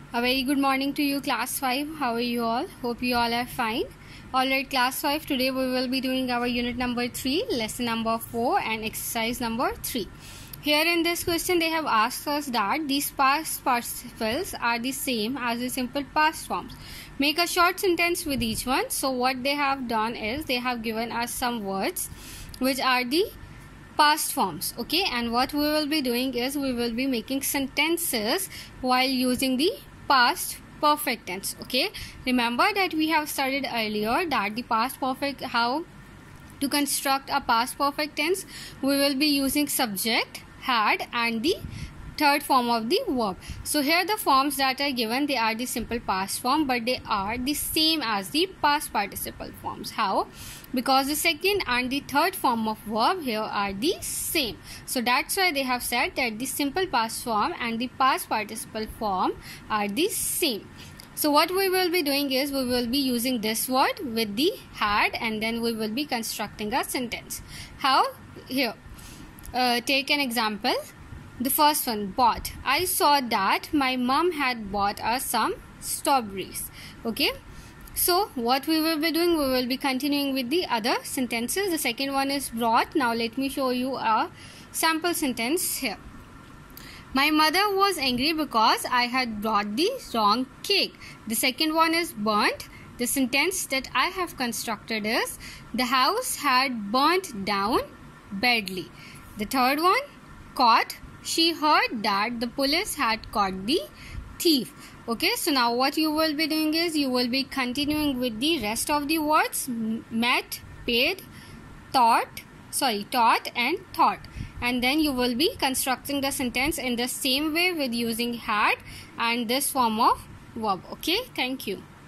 A very good morning to you, class 5. How are you all? Hope you all are fine. Alright, class 5, today we will be doing our unit number 3, lesson number 4 and exercise number 3. Here in this question they have asked us that these past participles are the same as the simple past forms. Make a short sentence with each one. So what they have done is they have given us some words which are the past forms, okay, and what we will be doing is we will be making sentences while using the past perfect tense. Okay, remember that we have studied earlier that the past perfect, how to construct a past perfect tense. We will be using subject, had and the third form of the verb. So here the forms that are given, they are the simple past form, but they are the same as the past participle forms. How? Because the second and the third form of verb here are the same. So that's why they have said that the simple past form and the past participle form are the same. So what we will be doing is we will be using this word with the had and then we will be constructing a sentence. How? Here, take an example. The first one, bought. I saw that my mom had bought us some strawberries. Okay. So what we will be doing, we will be continuing with the other sentences. The second one is brought. Now let me show you a sample sentence here. My mother was angry because I had brought the wrong cake. The second one is burnt. The sentence that I have constructed is the house had burnt down badly. The third one, caught. She heard that the police had caught the thief. Okay, so now what you will be doing is you will be continuing with the rest of the words met, paid, taught and thought, and then you will be constructing the sentence in the same way with using had and this form of verb. Okay, thank you.